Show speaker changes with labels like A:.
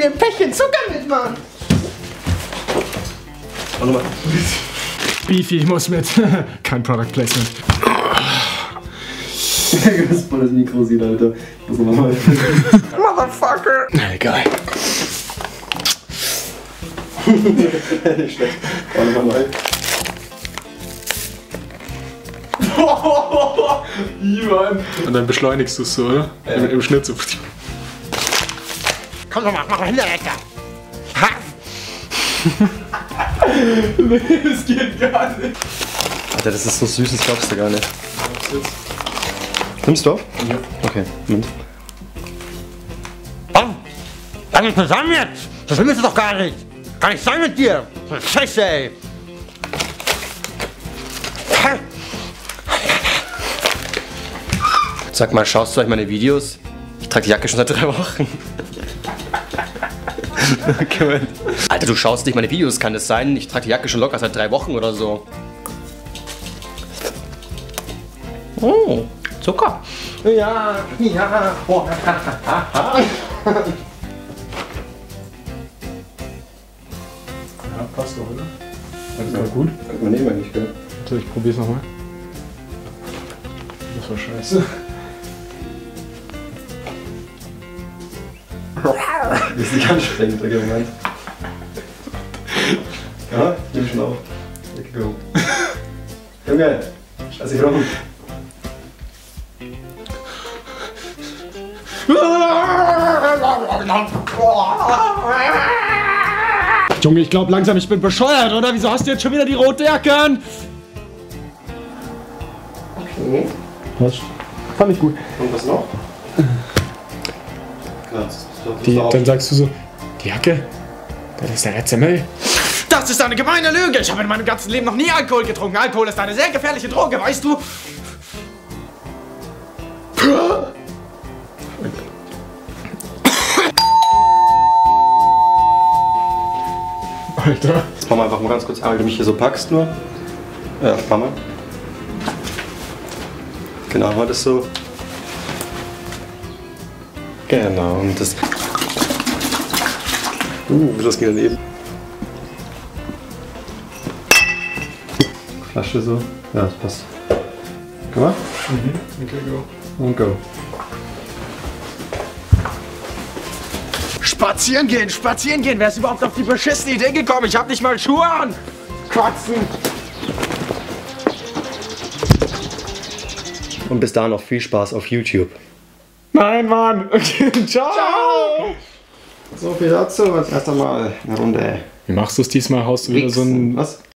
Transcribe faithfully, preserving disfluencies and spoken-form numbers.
A: ein Päckchen Zucker mit, Mann.
B: Warte mal.
C: Beefy muss mit. Kein Product Placement.
B: Das ist voll das Mikro sieht, Alter. Muss nochmal mal.
A: Motherfucker.
C: Na, egal.
B: Nicht schlecht. Warte mal.
C: Ivan. Und dann beschleunigst du es so, oder? Ja. Im, Im Schnitt so.
A: Komm doch mal, mach mal hinter, Alter. Ha.
C: Nee, das geht gar nicht.
B: Alter, das ist so süß, das glaubst du gar nicht. Nimmst du auf?
C: Ja.
B: Okay, Moment.
A: Komm, lass uns zusammen jetzt. Das willst du doch gar nicht. Kann nicht sein mit dir. Scheiße, ey.
B: Sag mal, schaust du euch meine Videos? Ich trage die Jacke schon seit drei Wochen. Okay, Alter, du schaust nicht meine Videos, kann das sein? Ich trage die Jacke schon locker seit drei Wochen oder so. Oh, Zucker.
A: Ja, ja.
C: Ja, passt doch, oder? Das war gut.
B: Könnte man nehmen eigentlich, gell?
C: So, ich probier's nochmal. Das war scheiße.
B: Das ist nicht anstrengend, der Moment. Ja, ich nehme schon auf. Go. Junge, scheiß dich rum.
C: Junge, ich glaube langsam, ich bin bescheuert, oder? Wieso hast du jetzt schon wieder die rote Jacke an?
B: Okay.
C: Was? Fand ich gut.
B: Und was noch? Ja, das, das
C: Die, dann sagst du so, die Jacke? Das ist der letzte Müll.
A: Das ist eine gemeine Lüge. Ich habe in meinem ganzen Leben noch nie Alkohol getrunken. Alkohol ist eine sehr gefährliche Droge, weißt du?
C: Alter.
B: Jetzt machen wir einfach mal ganz kurz, weil du mich hier so packst nur. Ja, mach mal. Genau, war das so. Genau, und das. Uh, das ging daneben. Flasche so. Ja, das passt. Guck mal.
C: Mhm. Okay, go.
B: Und go.
A: Spazieren gehen, spazieren gehen. Wer ist überhaupt auf die beschissene Idee gekommen? Ich hab nicht mal Schuhe an. Kotzen.
B: Und bis dahin noch viel Spaß auf YouTube.
C: Nein, Mann. Okay, ciao.
A: Ciao.
B: So viel dazu. Als erst einmal eine Runde.
C: Wie machst du es diesmal? Haust du wieder so ein...
B: Was?